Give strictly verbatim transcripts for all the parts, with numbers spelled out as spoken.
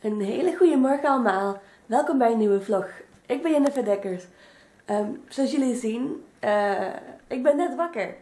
Een hele goede morgen allemaal. Welkom bij een nieuwe vlog. Ik ben Jennifer Dekkers. Um, zoals jullie zien, uh, ik ben net wakker.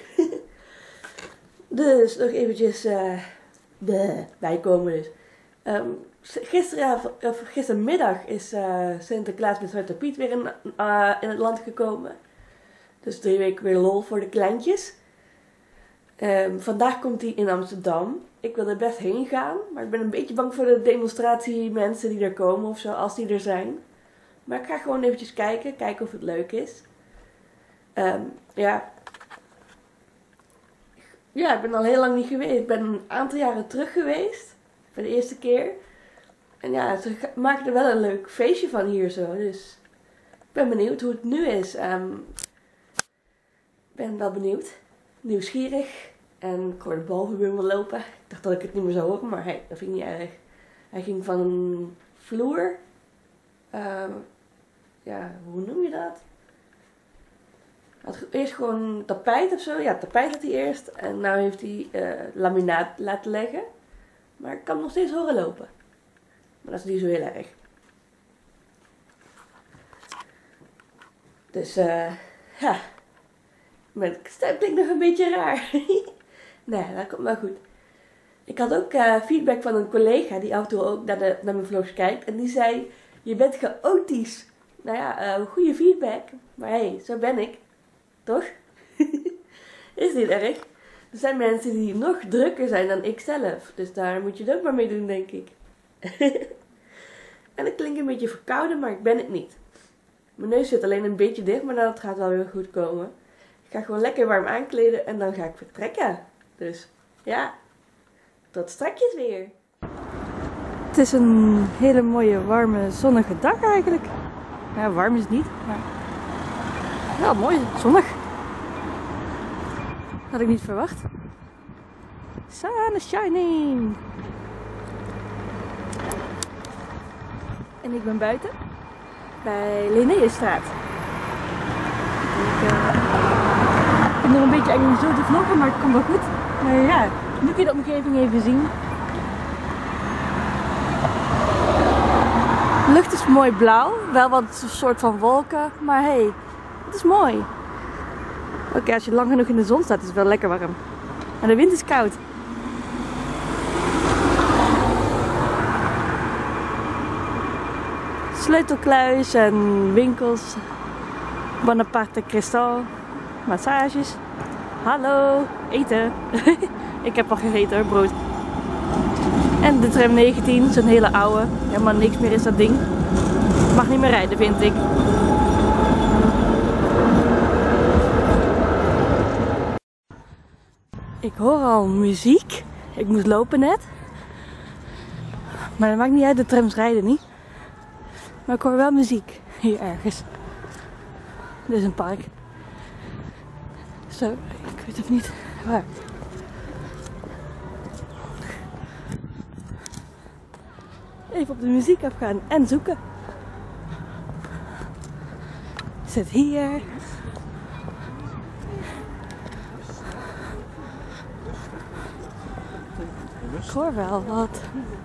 Dus nog eventjes uh, de bijkomen dus. Um, gisteravond, of gistermiddag is uh, Sinterklaas met Zwarte Piet weer in, uh, in het land gekomen. Dus drie weken weer lol voor de kleintjes. Um, vandaag komt hij in Amsterdam. Ik wil er best heen gaan, maar ik ben een beetje bang voor de demonstratie mensen die er komen of zo, als die er zijn. Maar ik ga gewoon eventjes kijken, kijken of het leuk is. Um, ja. Ja, ik ben al heel lang niet geweest. Ik ben een aantal jaren terug geweest, voor de eerste keer. En ja, ze maken er wel een leuk feestje van hier zo, dus ik ben benieuwd hoe het nu is. Um, ik ben wel benieuwd, nieuwsgierig. En ik hoorde de balverbuur lopen. Ik dacht dat ik het niet meer zou horen, maar hey, dat vind ik niet erg. Hij ging van een vloer. Uh, ja, hoe noem je dat? Hij had eerst gewoon tapijt of zo. Ja, tapijt had hij eerst. En nu heeft hij uh, laminaat laten leggen. Maar ik kan hem nog steeds horen lopen. Maar dat is niet zo heel erg. Dus, eh, uh, ja. Mijn stem klinkt nog een beetje raar. Nee, dat komt wel goed. Ik had ook uh, feedback van een collega die af en toe ook naar, de, naar mijn vlogs kijkt. En die zei, je bent chaotisch. Nou ja, uh, goede feedback. Maar hé, hey, zo ben ik. Toch? Is niet erg. Er zijn mensen die nog drukker zijn dan ik zelf. Dus daar moet je het ook maar mee doen, denk ik. En ik klink een beetje verkouden, maar ik ben het niet. Mijn neus zit alleen een beetje dicht, maar dat gaat wel weer goed komen. Ik ga gewoon lekker warm aankleden en dan ga ik vertrekken. Dus ja, tot straks weer. Het is een hele mooie, warme, zonnige dag eigenlijk. Ja, warm is het niet, maar ja, mooi, zonnig. Had ik niet verwacht. Sun is shining. En ik ben buiten bij Linnaeusstraat. Ik uh, ben nog een beetje eng om zo te vloggen, maar het komt wel goed. Maar ja, nu kun je de omgeving even zien. De lucht is mooi blauw, wel wat een soort van wolken, maar hé, hey, het is mooi. Oké, okay, als je lang genoeg in de zon staat is het wel lekker warm. En de wind is koud. Sleutelkluis en winkels. Bonaparte Cristal. Massages. Hallo, eten. Ik heb al gegeten hoor, brood. En de tram negentien, zo'n hele oude. Helemaal niks meer is dat ding. Mag niet meer rijden, vind ik. Ik hoor al muziek. Ik moest lopen net. Maar dat maakt niet uit, de trams rijden niet. Maar ik hoor wel muziek hier ergens. Dit is een park. Zo, ik weet even niet waar. Even op de muziek afgaan en zoeken. Zit hier. Ik hoor wel wat.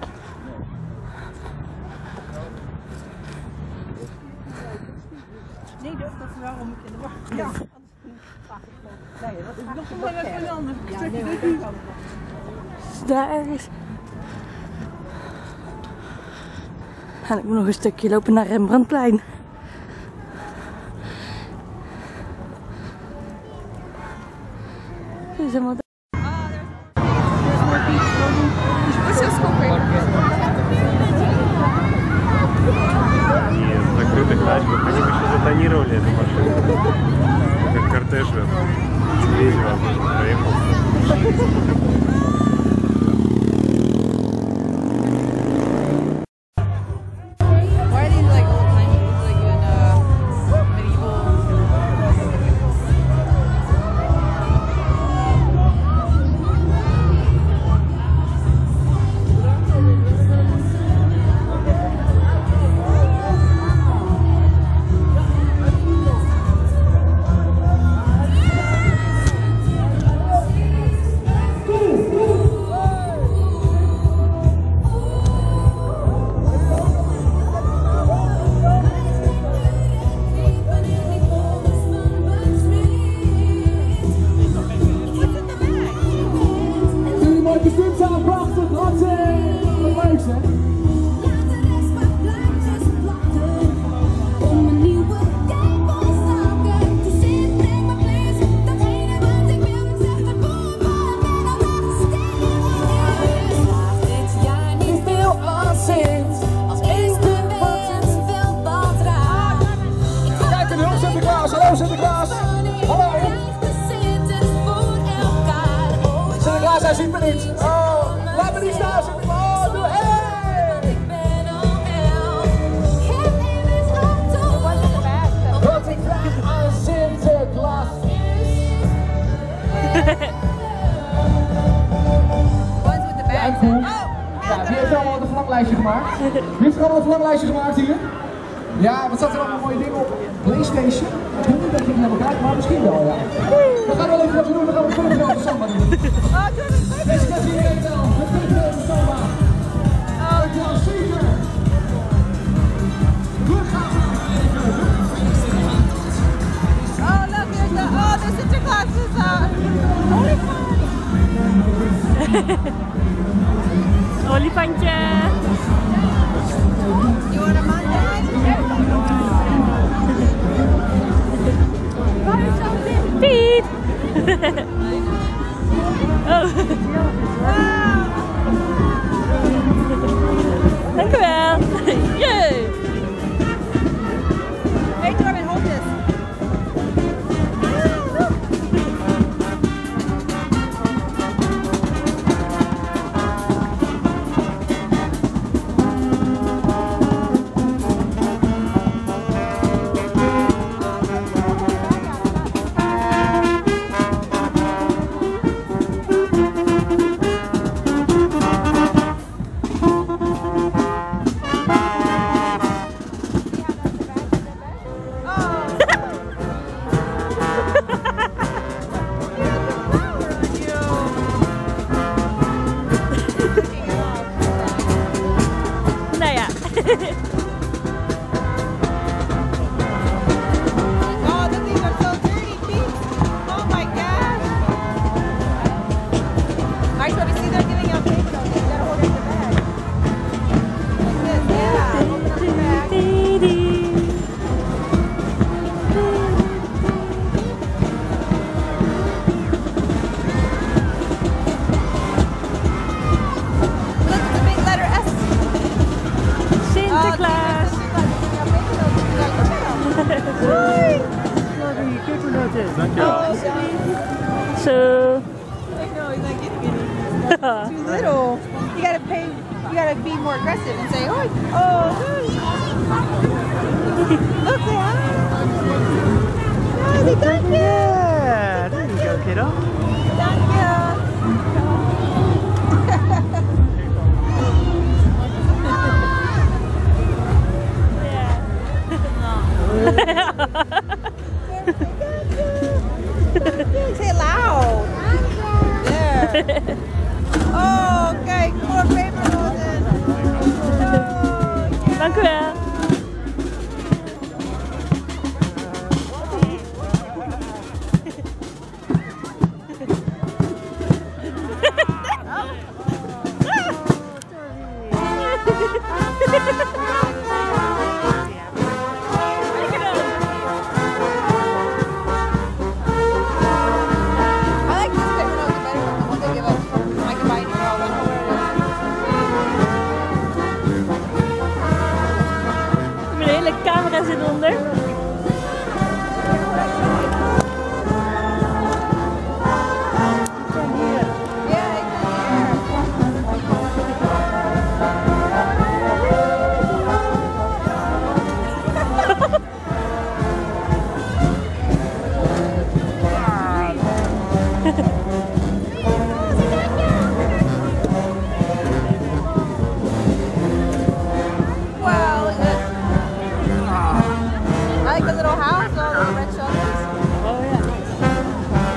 Nee, dat is waarom ik in de wacht. Ja, anders nee, dat is nog wel even een ander stukje. Daar is. En ik moet nog een stukje lopen naar Rembrandtplein. Dit is helemaal. Они бы еще затонировали эту машину, как кортеж Телезева проехал. ziet me niet. Oh, laat me niet staan. Ziet me. Oh, doe hey. Wat ik vraag aan Sinterklaas is. Ja, cool. Ja, wie heeft allemaal een verlanglijstje gemaakt? Wie heeft er allemaal een verlanglijstje gemaakt hier? Ja, wat staat er allemaal mooie dingen op? PlayStation? Ik weet niet dat je het naar elkaar kijkt, maar misschien wel, ja. We gaan wel even wat doen, we gaan een culturele samba doen. Deze kent iedereen wel, de culturele samba. Dankjewel, Super. We gaan even. Oh, look, here's the, oh, the Sinterklaas is uh, olifant. Olifantje. You want a Monday? Piet. Oh. Dank u wel. Jee. Hey, Torben, hold this. Oh, the things are so dirty, Pete. Oh my gosh. Alright, so obviously they're giving out cake though. You gotta hold it in the bag. Like this, yeah. Open up the bag. Look, it's a big letter S. Sinterklaas. Dankjewel. Zo. I know, he's not getting any. Too little. You gotta pay, you gotta be more aggressive and say, oh, oh, look, say hi. Hi, say thank you. Yeah, there you go, kiddo. Thank you. Say it loud. There. Oh, kijk, more paper rolls. Oh, Dank u wel. I like this paper notes better than the one they give us. I can buy it now. Mijn hele camera zit onder. Yeah, it's in here. Wow, look at this. I like the little house, all the red shelters. Oh ja.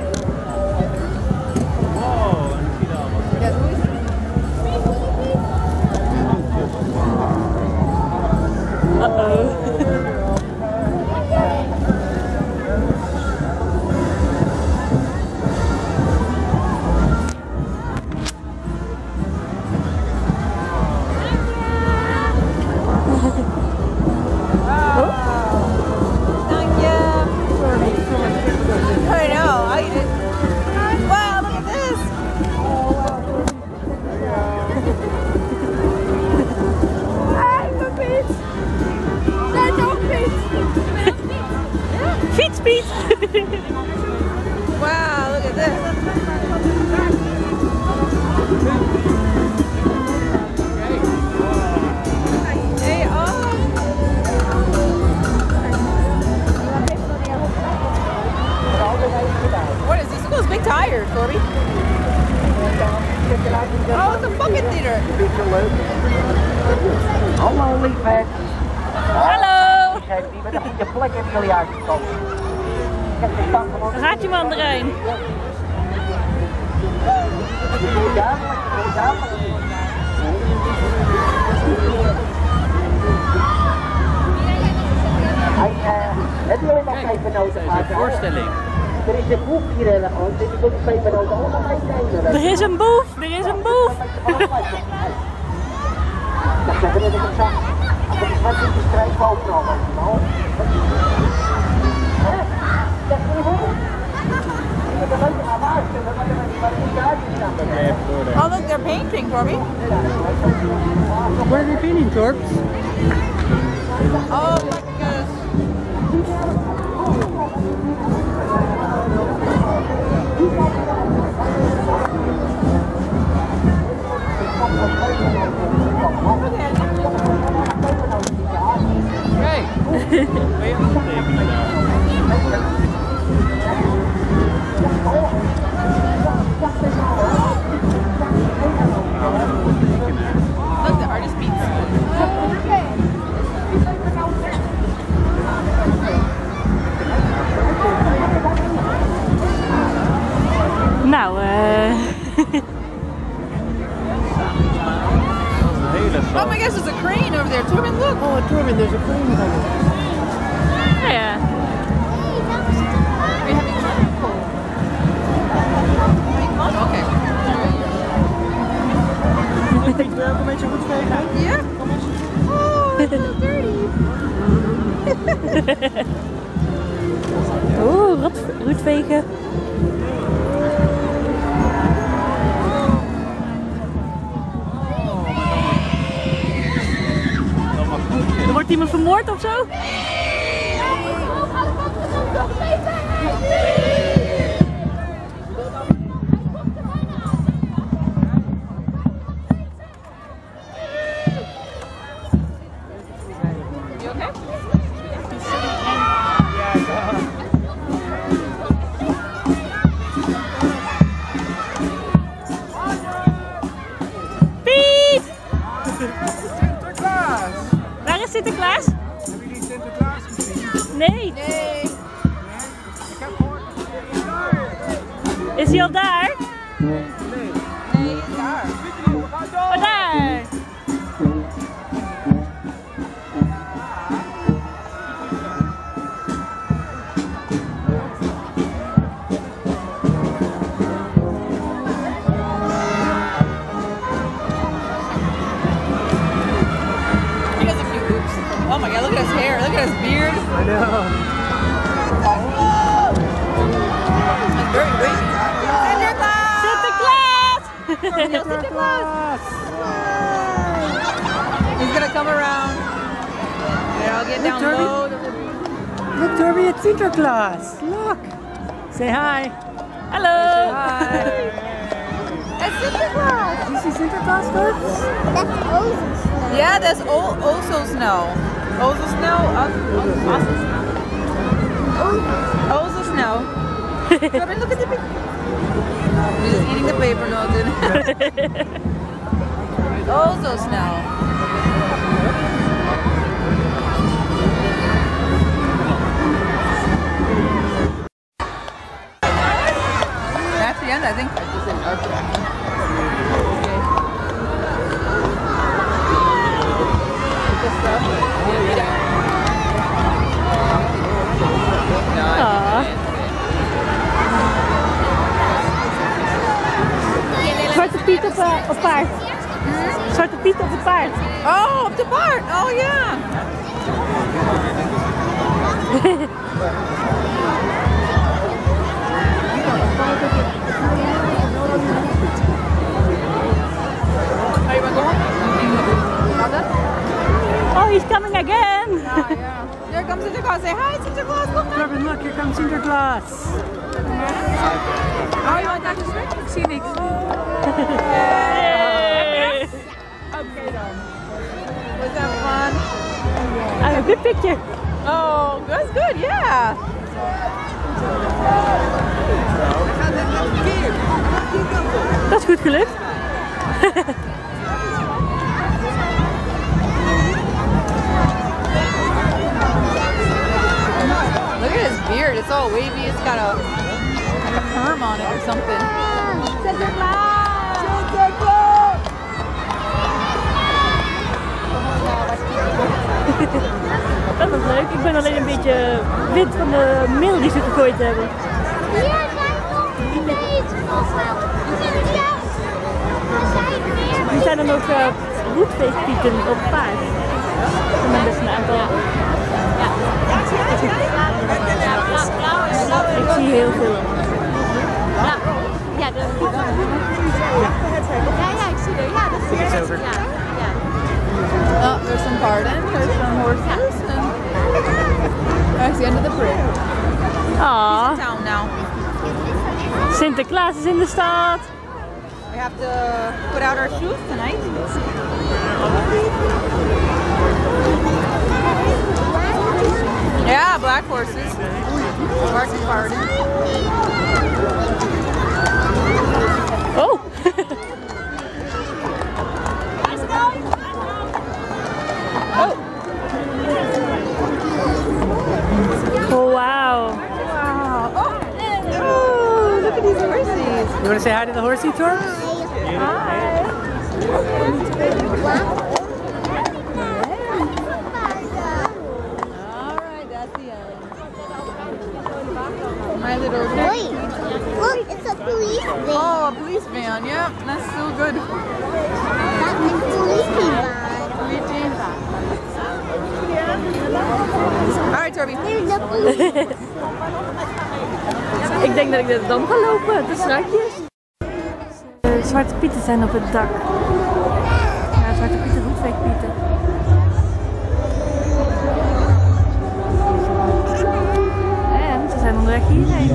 Wow, en zie je allemaal. Ja, doe eens. Peter. Hallo liefheid. Hallo! Geef die met een goede plek hebben jullie uitgekomen. Kijk, ik sta gewoon. Daar gaat je mandarijn. Hoe dadelijk, hoe dadelijk. Hij, uh, hebben jullie nog pepernoten? Deze voorstelling. Er is een boek hier heel erg goed, dus ik wil die pepernoten allemaal meenemen. Er is een boef, er is een boef. Ja, dan ben ik het zag. Als ik wat in de strijd bovenal, weet je wel. Hè? Dat is niet goed. Ik heb een beetje aan waarschuwen, maar dan wat ik daar staan. Oh look, they're painting for me. What are they painting, Torps? Oh, look, because Hey! Ben je aan het tekenen daar? look, the artist beats. Nou, eh. Oh my gosh, there's a crane over there. Torben, look. Oh, Torben, there's a crane coming. Nou ja. Are you having fun? Okay. Ik wil ook een beetje goed vegen. Yeah. Oh, it's so dirty. Oeh, rot, roetvegen. Er wordt iemand vermoord of zo? You okay? Piet! Sinterklaas! Waar is Sinterklaas? Hebben jullie Sinterklaas gezien? Nee. Yay. Ik heb gehoord dat hij daar is. Is hij al daar? Nee. Nee, daar. Oh, daar! He has a few hoops. Oh my god, look at his hair. Look at his beard. I know. It's very wavy. Sinterklaas! Sinterklaas! Sinterklaas! He's gonna come around. Here, I'll get down Torben. low. Look, Torben, it's Sinterklaas. Look. Say hi. Hallo! Hi. It's Sinterklaas. Do you see Sinterklaas, Torben? Yeah, that's all, also snow. Also snow. Also, also snow. Also snow. Torben, look at the picture. He's just eating the paper notes. Also snow. That's the end, I think. Ah. Zwarte Piet op, uh, op paard. Zwarte Piet op het paard. Oh, op de paard. Oh ja. Are you going? Oh, he's coming again! Ah, yeah. There comes Sinterklaas. Say hi, Sinterklaas. Look. Torben, look, here comes Sinterklaas. Oh, je want naar de zwart? Ik zie niks. Hey. Okay dan. Was that fun? I have a good picture. Oh, that's good. Yeah. Dat is goed gelukt. alleen een beetje wit van de meel die ze gegooid hebben. Er zijn dan ook uh, roetveegpieten op paard. En dan best een aantal. Ik zie heel veel. Ja, de... ja, ja, ik zie er. Ja, dat is het. Ja, ja. Oh, there's some pardon, there's some horses, and that's the end of the parade. Aww. Town now. Sinterklaas is in de stad. We have to put out our shoes tonight. Yeah, black horses. March pardon. Oh! Oh! Oh, wow! Wow! Oh! Oh! Look at these horses! You want to say hi to the horsey, Torb? Hi! Alright, that's the end. My little Wait, look, it's a police van. Oh, a police van, yeah, that's so good. That's a police van. Alright, Torby. There's a police. Ik denk dat ik de dam ga lopen, de strakjes. De zwarte pieten zijn op het dak. Ja, zwarte pieten, roetveegpieten. En ze zijn onderweg hierheen.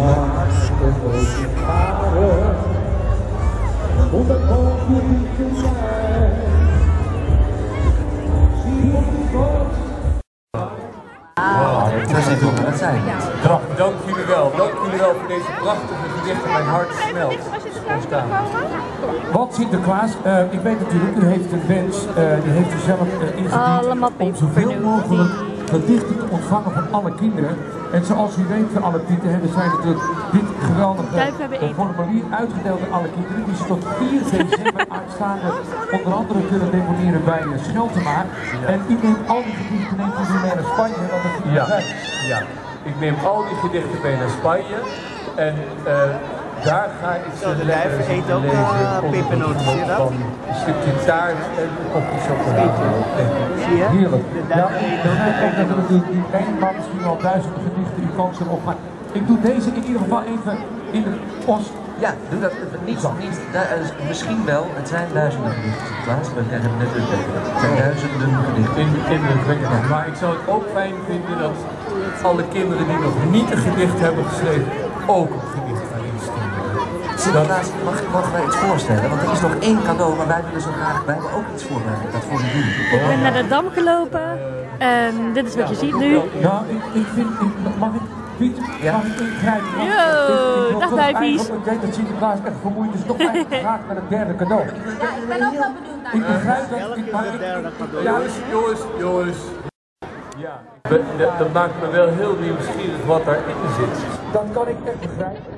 Dat zijn Dag, dank jullie wel. Dank jullie wel voor deze prachtige gedichten. Mijn hart smelt spontaan. Wat Sinterklaas, uh, ik weet natuurlijk, u heeft een wens, uh, die heeft u zelf uh, ingediend om zoveel mogelijk gedichten te ontvangen van alle kinderen. En zoals u weet, voor alle pieten hebben zij natuurlijk dit geweldige uh, formulier uitgedeeld aan alle kinderen, die ze tot vier december aanstaande onder andere kunnen deponeren bij uh, Scheltema. En u neemt al die gedichten neemt u mee naar Spanje, want dat is ja, ja, ik neem al die gedichten mee naar Spanje en uh, daar ga ik ze lekker zitten lezen pepernoten van een stukje taart en een kopje chocolade. Heerlijk. Ja, ik begrijp ook dat er natuurlijk niet één man misschien wel duizenden gedichten uw kans erop, maar ik doe deze in ieder geval even in de os. Ja, doe dat niet, niet uh, misschien wel, het zijn duizenden gedichten, Klaas, we hebben het net uitgelegd. Het zijn duizenden gedichten. In, indrukwekkend. Maar ik zou het ook fijn vinden dat alle kinderen die nog niet een gedicht hebben geschreven, ook een gedicht gaan insturen. Sinterklaas, mag, mogen wij iets voorstellen? Want er is nog één cadeau, maar wij willen zo graag, wij hebben ook iets voorbereid, dat voor u doen. Ik ben naar de dam gelopen en dit is wat je ziet nu. Nou, ik, ik vind, ik, mag ik, Piet, ja. mag ik ingrijpen? Yo, dag duifies. Ik weet dat Sinterklaas echt vermoeid is, toch eigenlijk graag met het derde cadeau. Ja, ik ben ook wel benieuwd naar. Ik begrijp dat, ik, maar ik, ik, ja, jongens, jongens. Ja, dat, dat maakt me wel heel nieuwsgierig wat daarin zit. Dat kan ik echt begrijpen.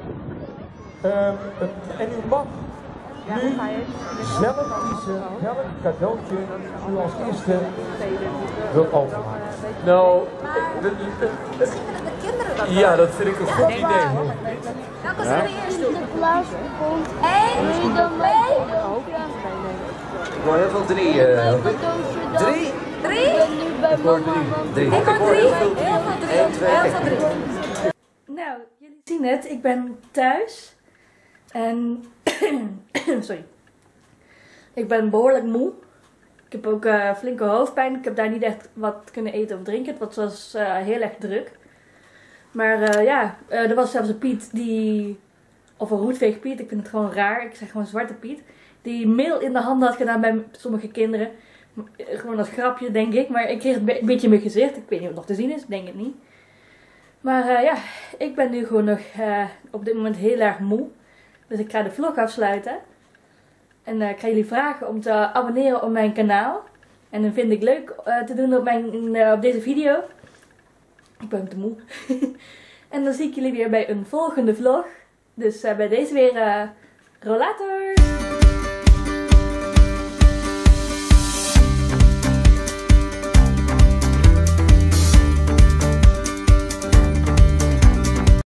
Uh, en u mag nu zelf kiezen welk cadeautje u als eerste wilt overmaken. Nou, de, de, de, Misschien willen de kinderen dat ja, dat vind ik een goed idee. Welke zullen we eerst doen? Sinterklaas komt. Eén, twee. Ik hoor heel veel drie. Uh, drie? Drie? Ik hoor drie. drie. Ik hoor drie. Heel veel drie. Eén, twee, Heel veel drie. Nou, jullie zien het, ik ben thuis en sorry, ik ben behoorlijk moe. Ik heb ook uh, flinke hoofdpijn, ik heb daar niet echt wat kunnen eten of drinken, het was uh, heel erg druk. Maar uh, ja, uh, er was zelfs een Piet die, of een roetveegpiet, ik vind het gewoon raar, ik zeg gewoon Zwarte Piet, die meel in de handen had gedaan bij sommige kinderen. Gewoon als grapje denk ik, maar ik kreeg het een beetje in mijn gezicht, ik weet niet of het nog te zien is, ik denk het niet. Maar uh, ja, ik ben nu gewoon nog uh, op dit moment heel erg moe. Dus ik ga de vlog afsluiten. En uh, ik ga jullie vragen om te abonneren op mijn kanaal. En dat vind ik leuk uh, te doen op, mijn, uh, op deze video. Ik ben te moe. En dan zie ik jullie weer bij een volgende vlog. Dus uh, bij deze weer uh, rollator!